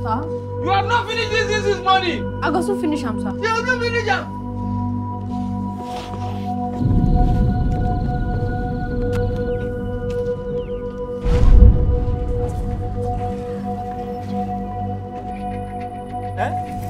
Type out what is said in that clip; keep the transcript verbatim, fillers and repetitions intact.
sir. You have not finished this, this is money. I got to finish him, sir. You have not finished him. Eh?